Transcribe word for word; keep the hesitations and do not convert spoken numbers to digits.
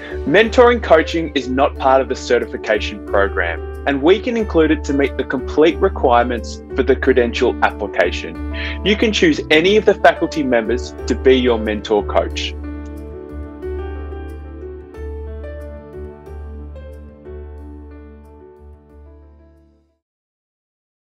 Mentoring coaching is not part of the certification program, and we can include it to meet the complete requirements for the Credential application. You can choose any of the faculty members to be your mentor coach.